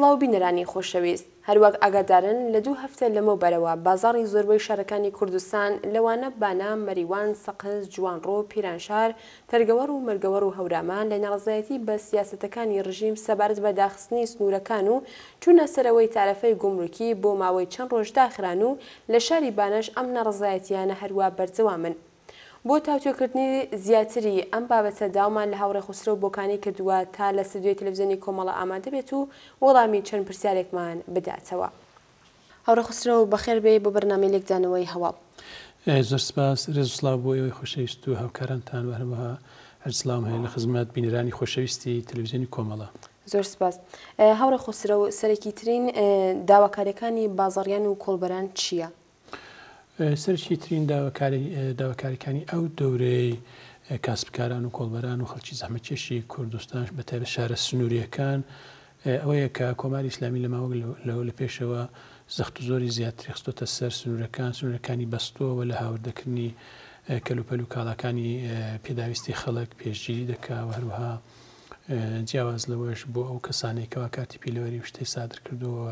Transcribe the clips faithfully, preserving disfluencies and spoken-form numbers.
سڵاو بینەرانی خۆشەویست هەروەک ئاگادارن لە دوو هەفتە لەمەوبەرەوە بازاڕی زۆربەی شارەکانی کوردستان لەوانە بانە مەریوان سەقز جوانڕۆ پیرانشار تەرگەوەر و مەرگەوەر و هەورامان لە ناڕزایەتی بە سیاسەتەکانی ڕژیم سەبارەت بە داخستنی سنوورەکان و چوونە سەرەوەی تارەفەی گومڕوکی بۆ ماوەی چەند ڕۆژ داخران و لە شاری بانەش ئەم ناڕزایەتیانە هەروە بەردەوامن. بۆ تاوتوێکردنی زیاتری ئەم بابەتە داومان لە هاوڕێ خسرۆ بۆکانی کردووە تا لە ستودیۆی تەلەڤیزیۆنی کۆمەڵە ئامادە بێت و وەڵامی چەند پرسیارێکمان بداتەوە. هاوڕێ خسرۆ بەخێر بێ بۆ بەرنامەی لێکدانەوەی هەواڵ. زۆر سپاس ڕێزوسڵاو بۆ ئێوەی خۆشەویست و هاوکارانتان و هەروەها هەرسڵاوم هەیە لە خزمەت بینەرانی خۆشەویستی تەلەڤیزیۆنی کۆمەڵە. زۆر سپاس. هاوڕێ خسرۆ سەرەکیترین داواکاریەکانی بازاڕیان و کۆڵبەران چییە؟ سەرکی ترین داواکاریەکانی ئەو دەورەی کاسبکاران و کۆڵبەران و خەڵکی زەحمەتکێشی کوردستان بە تایبەت شارە سنووریەکان ئەوەیە کە کۆماری ئیسلامی لە ماوە لە پێشەوە زەخت و زۆری زیاتری خستۆتە سەر سنوورەکان سنوورەکانی بەستۆوە لە هاوردەکردنی کەلوپەل و کاڵاکانی پێداویستی خەڵک پێشگیری دەکا و هەروەها جیاواز لەوەش بۆ ئەو کەسانێک کەوا کارتی پیلەوەری شتەی سادر کردووە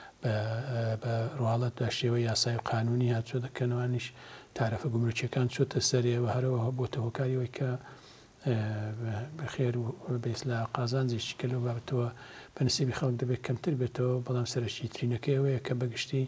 بە ڕواڵەت دا شێوە یاسای و قانونی هاتووە دەکەنەوەنیش تارەفە گومرکیەکان چۆتە سەرەوە هەرەوە بۆتە هۆکاریەوەی کە بەخێر و بەیس لە قازانجێکی کە لەو بابەتەوە بە نسیبی خەڵک دەبێت کەمتر بێتەوە بەڵام سەرەکی ترینەکەی ئەوەیە کە بەگشتی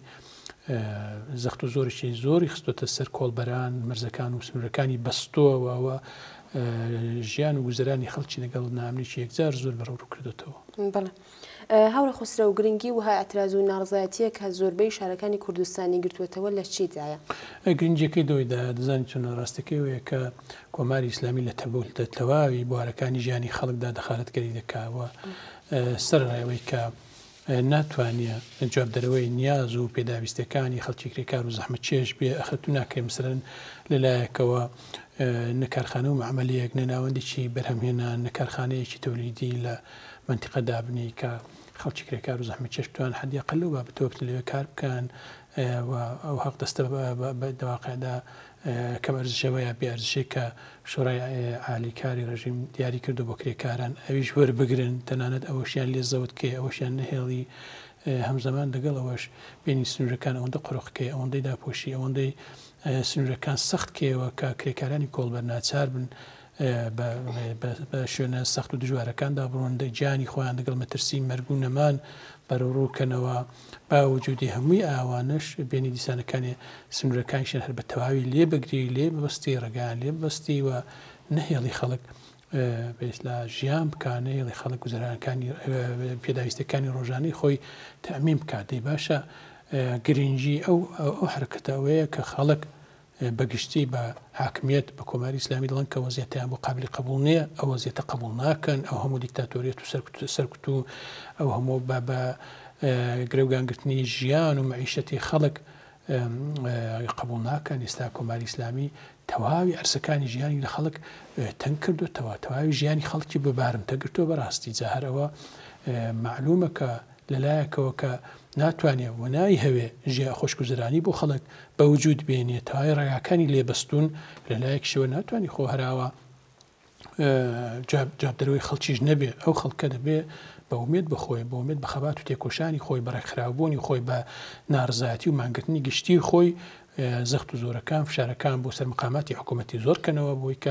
زەخت و زۆرشی زۆری خستۆتە سەر کۆڵبەران مەرزەکان و سنوورەکانی بەستۆوەوە ژیان و گوزەرانی خەڵکی لەگەڵ نامنیی یەکجار زۆر بەڕەو کردێتەوە. هاوڕێ خسرۆ و گرنگی وهای ئەتراز و ناڕزایەتیە کە زۆربەی شارەکانی کوردستانی گرتووەتەوە لە چیدایە؟ گرنگیەکەی دەوەیدا دەزانانی چۆنە ڕاستەکەیەوەیە کە کۆماری ئیسلامی لە تەواوی بوارەکانی ژیانی خەڵکدا دەخالەتگەری دەکاوە سەرڕایەوەی کە ناتوانێ جوابدەرەوەی نیاز و پێداویستەکانی خەڵکی کرێکار و زەحمەتکێش بێ ئەخەتو ناکرێ مثلەن لەلایەکەوە نەکارخانە و معمەلیەک نەناوەندێکی بەرهەمهێنان نەکارخانەیەکی تەولیدی لە منتیقە دابنی کە خەڵکی کرێکار و زەحمەتکێش توان حەدیاقل لەو بابەتەوە بتن لەوێ کار بکەن ئەو حەق دەستە دەواقعدا کەم ئەرزشەوەیە بێ ئەرزشەی کە شۆڕای عالیکاری ڕژیم دیاری کردو بۆ کرێکاران ئەویش وەربگرن تەنانەت ئەوەشیان لێ زەوت کێ ئەوەشیان نەهێڵی هەمزەمان لەگەڵ ئەوەش بینی سنوورەکان ئەوەندە قڕۆخکەی ئەوەندەی داپۆشی ئەوەندەی سنوورەکان سەخت کێوە کە کرێکارانی کۆڵبەر ناچار بن بە شوێنە سەخت و دژوارەکاندا بڕۆندەی گیانی خۆیان لەگەڵ مەترسی مەرگ و نەمان بەرەڕووکەنەوە با وجودی هەمووی ئاوانش بینی دیسانەکانی سنوورەکانیشان هەر بە تەواوی لێ بگری لێ بەستی ڕێگان لێ بەستی و نەهێڵی خەڵک لە ژیان بکانەیڵی خەڵک گوزەرانەکانی پێداویستەکانی ڕۆژانەی خۆی تەمیم بکات دەی باشە گرنگی ئەو ئەو حرکەتەوەیە کە خەڵک بەگشتی بە حاکمیت بە کۆماری ئیسلامی دڵن کە وەزیەتیان بۆ قابلی قبول نییە ئەو وەزیەتە قبول ناکەن ئەو هەموو دیکتاتۆریەت و سەرکوت و ئەو هەموو بە بە گرێوگانگرتنی ژیان و مەعیشەتی خەڵک قبول ناکەن. ئێستا کۆماری ئیسلامی تەواوی ئەرسەکانی ژیانی لە خەڵک تەنگ کردوتەوە تەواوی ژیانی خەڵکی ببارمتە گرتووە بەڕاستی جاهرەوە معلومە کە لەلایەکەوە کە ناتوانێت وەنای هەوێ ژیا خۆشگوزەرانی بۆ خەڵک بە وجود بێنێت تەواوی ڕێگاکانی لێبەستون لەلایەکشەوە ناتوانانی خۆ هەراوە جابدەرەوەی خەڵکیش نەبێ ئەو خەڵکە دەبێ بە ومێت بخۆی بە ومێت بە خەبات و تێکۆشانی خۆی بەڕێکخراوبوونی خۆی بە ناڕزایەتی و مانگرتنی گشتی خۆی زەخت و زۆرەکان فشارەکان بۆ سەر مقاماتی حکوومەتی زۆر کەنەوە بۆی کە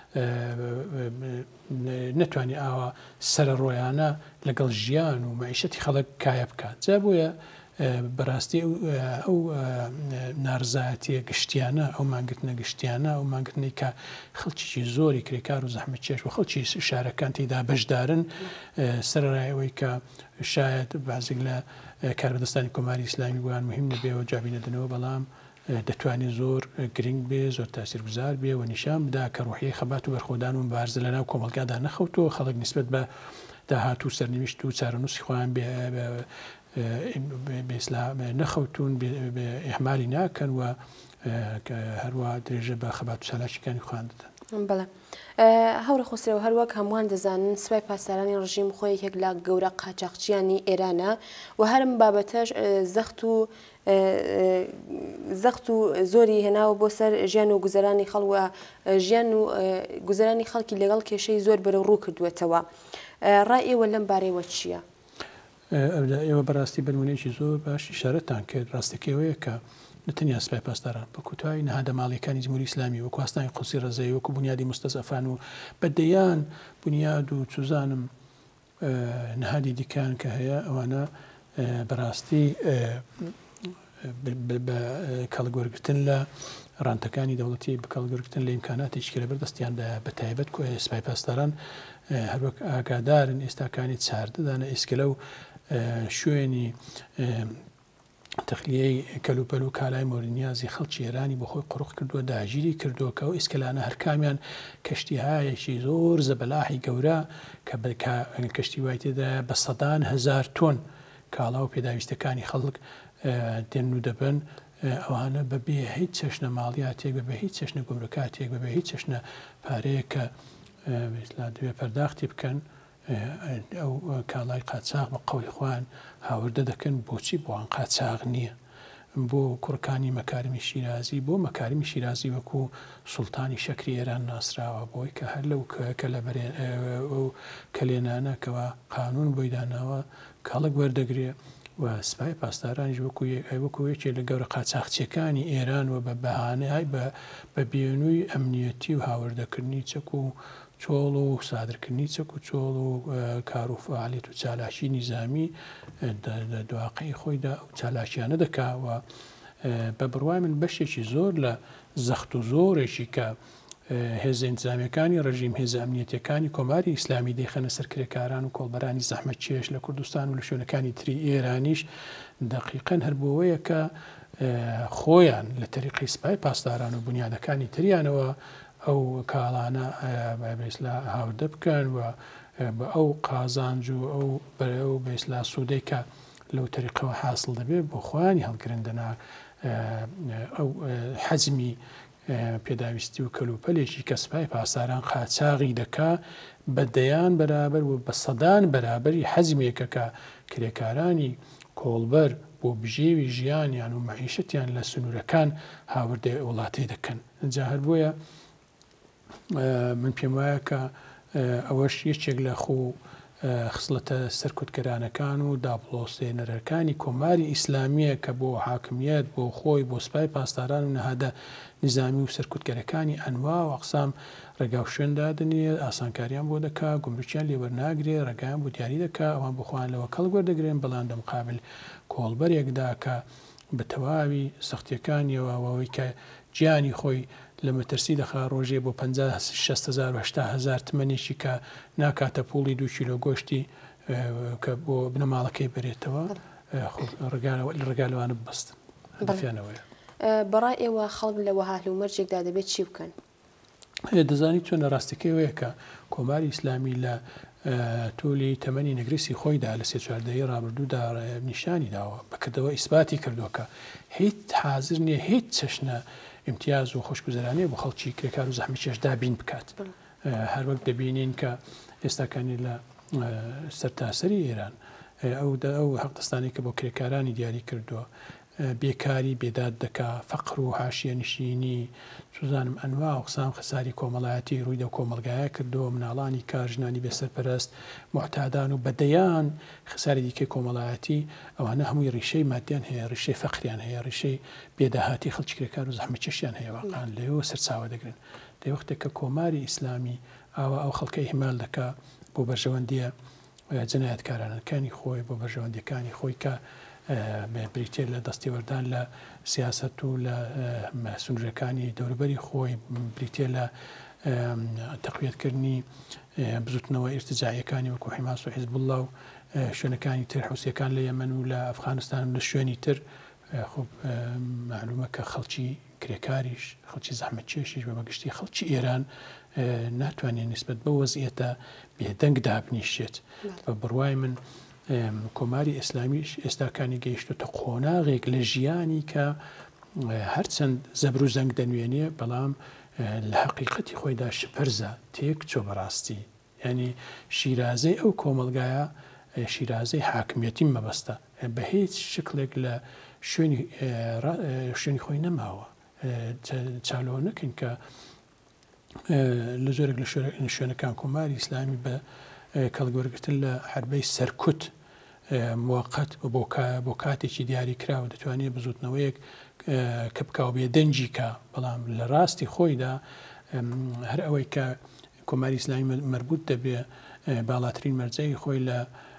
نەتوانێت ئاوا سرە ڕۆیانە لەگەڵ ژیان و مەعیشەتی خەڵک کایە بکات. جا بۆیە بەڕاستی ئەو ناڕزایەتیە گشتیانە ئەو مانگرتنە گشتیانە ئەو مانگرتنی کە خەڵکیی زۆری کرێکار و زەحمەتکێش و خەڵکی شارەکان تێدا بەشدارن سەرڕایەوەی کە شاید بازێک لە کاربەدەستانی کۆماری ئیسلامی گویان مهم نەبێەوە جوابینەدنەوە بەڵام دەتوانێت زۆر گرنگ بێ زۆر تاسیرگوزار بێ و نیشان بدا کە ڕوحی خەبات و بەرخۆدان و بارزە لەناو کۆمەلگادا نەخەوتەوە خەڵک نسبەت بە داهات و سەرنوشت و چارەنووسی خۆیان نەخەوتون ئێحمالی ناکەن و هەروە درێژە بە خەبات و چالاکیەکانی خۆیان دەدەن. بەڵێ هەوڕە خسرۆ هەروەک هەمووان دەزانن سوپای پاسدارانی ڕژیم خۆی یەکێک لە گەورە قاچاقچیانی ئێرانە و هەرم بابەتەش زەخت و زەخت و زۆری هێناوە بۆ سەر ژیان و گوزەرانی خەڵوە ژیان و گوزەرانی خەڵکی لەگەڵ کێشەی زۆر بەرەو ڕوو کردوێتەوە. ڕای ئێوە لەم بارەیەوە چییە؟ ئێوە بەڕاستی بەنمونەیەکی زۆر باش ئیشارەتان کرد ڕاستەکەوەیە کە نەتەنیا سوپای پاسداران بە کوتایی نەهادە ماڵیەکانی جمهوری ئیسلامی وەکو ئاستانی قوسی ڕێزەی وەکو بنیادی مستەزەفان و بەدەیان بنیاد و چوزانم نەهادی دیکان کە هەیە ئەوانە بەڕاستی بە کەڵگوەرگرتن لە ڕانتەکانی دەوڵەتی بە کەڵگوەرگرتن لە ئیمکاناتێکی لەبەر دەستیاندا بە تایبەت سوپای پاسداران هەروەک ئاگادارن ئێستاکانی چاردەدانە ئێسکە لەو شوێنی تەخلیەی کەلوپەل و کالای مۆرینیازی خەڵکی ئێرانی بۆ خۆی قوڕق کردووە داگیری کردووە کە ئەو ئێسکەلانە هەرکامیان کەشتیهایەکی زۆر زەبەلاحی گەورە کە کەشتی وای تێدا بە سەدان هەزار تۆن کاڵا و پێداویستەکانی خەڵک دێن و دەبن ئەوانە بەبێ هیچ چەشنە ماڵیاتێک بەبێ هیچ چەشنە گومرکاتێک بەبێ هیچ چەشنە پارەیە کە دوێ پەرداختی بکەن ئەو کاڵای قاچاق بە قەولی خوان هاوردە دەکەن بۆچی بۆوان قاچاق نییە بۆ کوڕکانی مەکارمی شیرازی بۆ مەکارمی شیرازی وەکو سوڵتانی شەکری ئێران ناسراوە بۆی کە هەر لەو کە لە کەلێنانە کەەوە قانون بۆی داناوە کاڵک وەردەگرێ و سوپای پاسدارانیش وەکو یەکێ لە گەورە قاچاقچیەکانی ئێران و بە بەهانەی بە بێنووی ئەمنیەتی و هاوردەکردنی چەک و چۆڵ و سادرکردنی چەک و چۆڵ و کار و فعالیت و چالاشی نیزامی دواقعی خۆیدا ئەو چالاشیانە دەکاوە بە بڕوای من بەشێکی زۆر لە زەخت و زۆرێکی کە هێزە ئینتیزامیەکانی ڕژیم هێزە ئەمنیەتەکانی کۆماری ئیسلامی دەیخەنە سەر کرێکاران و کۆڵبەرانی زەحمەت چێش لە کوردستان و لە شوێنەکانی تری ئێرانیش دەقیقەن هەر بۆەوەیە کە خۆیان لە تەریقی سوپای پاسداران و بنیادەکانی تریانەوە ئەو کاڵانە بەیسلا هاوردە بکەن و بە ئەو قازانج و ئەو بەرەو بەیسلا سوودەی کە لەو تەریقەوە حاصل دەبێت بۆ خۆیانی هەڵگرندنا ئەو حەزمی پێداویستی و کەلوپەلێکی کە سوپای پاسداران قاچاغی دەکا بەدەیان بەرابەر و بە سەدان بەرابەری حەزمێکە کە کرێکارانی کۆڵبەر بۆ بژێوی ژیانیان و مەعیشەتیان لە سنوورەکان هاوردەی وڵاتی دەکەن. جا هەر بۆیە من پێم وایە کە ئەوەش یەکێک لە خۆ خسڵەتە سەرکوتگەرانەکان و داپڵۆسێنەرەکانی کۆماری ئیسلامیە کە بۆ حاکمیت بۆ خۆی بۆ سوپای پاسداران و نەهادە نظامی و سەرکوتگەرەکانی ئەنوا و ئەقسام ڕێگا و شوێندادنێ ئاسانکاریان بۆ دەکا گومرکیان لێوەرناگرێ ڕێگایان بۆ دیاری دەکا ئەوان بخواان لەوە کەڵ وەردەگرێن بەڵام دە مقابل کۆڵبەرێکدا کە بە تەواوی سەختیەکانیەوە ئەوەی کە گیانی خۆی لە مەترسی دەخا ڕۆژێ بۆ پەنجا شەست هەزار و هەشتا هەزار تمەنێکی کە ناکاتە پوڵی دوو کیلۆ گۆشتی کە بۆ بنەماڵەکەی بێتەوە ڕگالەوانە ببەستن دەفیانەوەیە. بەڕای ئێوە خەڵک لە وەها لەومەرجێکدا دەبێت چی بکەن؟ دەزانی چۆنە ڕاستیەکەیەوەیە کە کۆماری ئیسلامی لە تۆلی تەمەنی نەگرسی خۆیدا لە سێ چواردەیی ڕابردوودا نیشانی داوە بەکردەوە ئیسباتی کردووە کە هیچ حازر نییە هیچ چەشنە امتیاز و خۆشگوزەرانەیە بۆ خەڵکی کرێکار و زەحمەت چێشدا بین بکات. هەر وەک دەبینین کە ئێستاکانی لە سەرتاسەری ئێران ئەو ئەو حەقدەستانی کە بۆ کرێکارانی دیاری کردووە بێکاری بێداد دەکا فەقر و حاشیە نشینی سوزانم ئەنوا قسام خساری کۆمەڵایەتی ڕووی دە کۆمەلگایە کردەوە مناڵانی کارژنانی بێسەرپەرست معتادان و بەدەیان خساری دیکەی کۆمەڵایەتی ئەوانە هەمووی ڕیشەی مادیان هەیە ڕیشەی فەقریان هەیە ڕیشەی بێداهاتی خەڵکی کرێکار و زەحمەت چێشیان هەیە واقعان لەوێ سەرچاوە دەگرن. دەوەختێک کە کۆماری ئیسلامی ئاوا ئەو خەڵکەی هیمال دەکا بۆ بەرژەوەندیە جنایەتکارانەکانی خۆی بۆ بەرژەوەندیەکانی خۆی کە بریتێ لە دەستێوەردان لە سیاست و لە سنوورەکانی دەوروبەری خۆی بریتێ لە تەقویەتکردنی بزوتنەوە ئیرتجاعیەکانی وەکو حیماس و حیزب الله و شوێنەکانی تر حوسیەکان لە یەمەن و لە ئەفغانستان لە شوێنی تر خۆ معلومە کە خەڵکی کرێکاریش خەڵکی زەحمەت چێشیش بە بەگشتی خەڵکی ئێران ناتوانێت نسبەت بە وەزعیەتە بێدەنگ دابنیشێت. بە بڕوای من کۆماری ئیسلامیش ئێستاکانی گەیشتوتە قۆناغێک لە ژیانی کە هەرچەند زەبر و زەنگ دەنوێنێ بەڵام لە حەقیقەتی خۆیدا شپەرزە تێک چۆ بەڕاستی ینی شیرازەی ئەو کۆمەلگایە شیرازەی حاکمیەتی مەبەستە بە هیچ شکلێک لە شوێنی خۆی نەماوە. چالۆ نەکەین کە لە زۆرێک لە شوێنەکان کۆماری ئیسلامی بە کەڵگوەرگرتن لە حربەی سەرکوت موقت بۆ کاتێکی دیاری کراوە دەتوانێت بزوتنەوەیەک کە بکاو بێ دەنجی کە بەڵام لە ڕاستی خۆیدا هەر ئەوەی کە کۆماری ئیسلامی مربوط دەبێ باڵاترین مەرجەی خۆی لە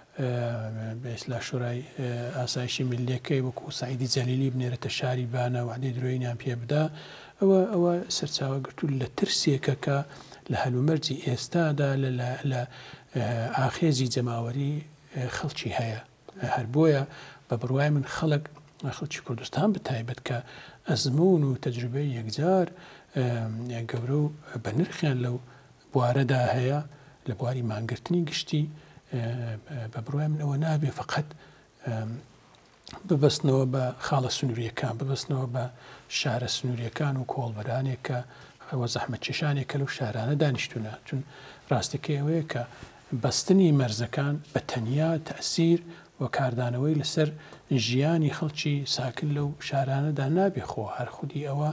لە شوڕای ئاسایشی میلیەکەی وەکو سعیدی جەلیلی بنێرێتە شاری بانە وعدەی درۆینیان پێ بدا ئەوە ئەوە سەرچاوە گرتوول لە ترسێکە کە لە هەلومەرجی ئێستادا لە ئاخێزی جەماوەری خەڵکی هەیە هەر بۆیە بە بڕوای من خەڵک خەڵکی کوردستان بتایبەت کە ئەزمون و تەجروبەی یەکجار گەورە و بە نرخیان لەو بوارەدا هەیە لە بواری مانگرتنی گشتی بە بڕوای من ئەوە نابێ فقط ببەستنەوە بە خاڵە سنووریەکان ببەستنەوە بە شارە سنووریەکان و کۆڵبەرانێک کە ئەوە زەحمەت چێشانێکە لەو شارانە دانیشتونە چون ڕاستەکەی ئەوەیە کە بەستنی مەرزەکان بە تەنیا تەسیر و کاردانەوەی لەسەر ژیانی خەڵکی ساکن لەو شارانەدا نابێ خۆ هەر خودی ئەوە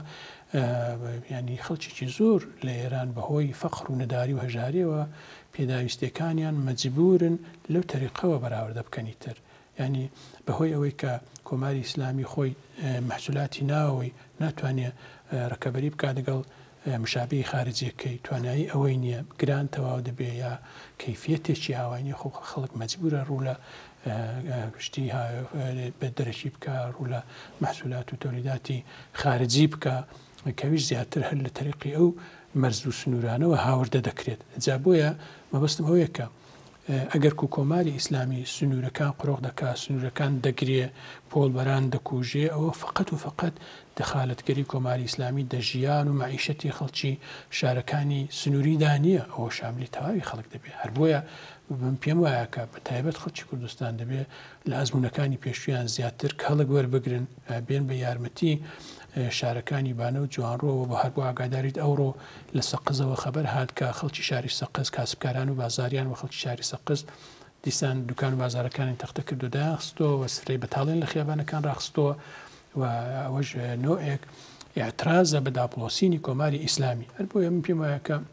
ینی خەڵکیی زۆر لە ئێران بەهۆی فەقر و نەداری و هەژاریەوە پێداویستەکانیان مەجبورن لەو تەریقەوە بەراورد بکەنی تر ینی بەهۆی ئەوەی کە کۆماری ئیسلامی خۆی مەحسولاتی ناوەوەی ناتوانێت ڕکەبەری بکات لەگەڵ مشابهی خارجیەکەی توانایی ئەوەی نییە گران تەواو دەبێ یا کەیفیەتێکی ئاوانی خۆ خەڵک مەجبورە ڕوو لە شتی بە دەرەکی بکە ڕوو لە مەحسولات و تۆلیداتی خارجی بکە کەویش زیاتر هەر لە تەریقی ئەو مەرز و سنوورانەوە هاوردە دەکرێت جا بۆیە مەبەستم ئەوەیە کە ئەگەر کو کۆماری ئیسلامی سنوورەکان قڕۆق دەکات سنوورەکان دەگرێ پۆڵبەران دەکوژێ ئەوە فقط و فقط دەخالەتگەری کۆماری ئیسلامی دەژیان و معیشەتی خەڵکی شارەکانی سنووریدا نییە ئەوە شاملی تەواوی خەڵک دەبێت هەر بۆیە من پێم وایە کە بە تایبەت خەڵکی کوردستان دەبێت لە ئەزمونونەکانی پێشویان زیاتر کەڵک وەربگرن بێن بە یارمەتی شارەکانی بانە و جوانڕۆەوە بە هەر بۆ ئاگاداریت ئەوڕۆ لە سەقزەوە خەبەر هات کە خەڵکی شاری سەقز کاسبکاران و بازاریان و خەڵکی شاری سەقز دیسان دوکان و بازارەکانی تەختە کردو داخستەوە و سفرەی بەتاڵێن لە خیابانەکان ڕاخستەوە و ئەوەش نۆعێک ئاعترازە بە داپڵۆسینی کۆماری ئیسلامی هەر بۆیە من پێم وایە کە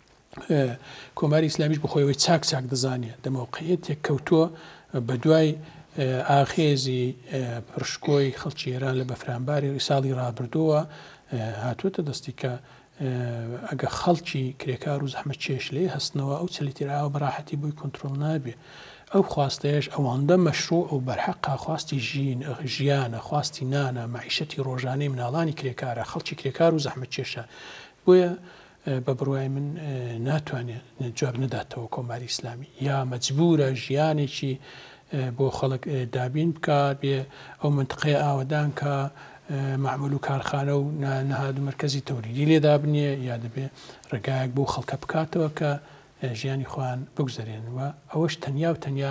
کۆماری ئیسلامیش بخۆیەوەی چاک چاک دەزانێت دەمەوقعەتێک کەوتووە بە دوای ئاخێزی پرشکۆی خەڵکی ئێران لە بەفرانباری ساڵی ڕابردووە هاتووەتە دەستی کە ئەگە خەڵکی کرێکار و زەحمەت چێش لێ هەستنەوە ئەو چلیتراوە بەراحەتی بووی کۆنتترۆل نابێ ئەو خواستەیەش ئەوەندە مەشروع و بەرحەقا خواستی ژین ژیانە خواستی نانە معیشەتی ڕۆژانەی مناڵانی کرێکارە خەڵکی کرێکار و زەحمەت چێشە بۆیە بە بڕوای من ناتوانێت جواب نەداتەوە کۆماری ئیسلامی یا مەجبورە ژیانێکی بۆ خەڵک دابین بکات بێ ئەو منطقەیە ئاوەدان کە معمول و کارخانە و نەهاد و مرکزی تەوریدی لێدا بنیە یا دەبێ ڕێگایەک بۆ خەڵکە بکاتەوە کە ژیانی خۆیان بگوزارێنەوە ئەوەش تەنیا و تەنیا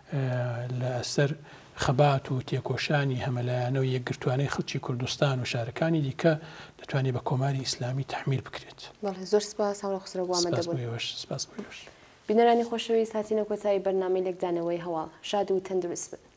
لەسەر خەبات و تێکۆشانی هەمەلایەنە و یەکگرتوانەی خەڵکی کوردستان و شارەکانی دیکە دەتوانێت بە کۆماری ئیسلامی تەحمیل بکرێت. زۆر سپاس هاوڕێ خسرۆ بۆ ئامادەبوون. سپاس بۆ بینەرانی خۆشەویست هاتینە کۆتایی بەرنامەی لەگدانەوەی هەواڵ شاد و تەندروست بن.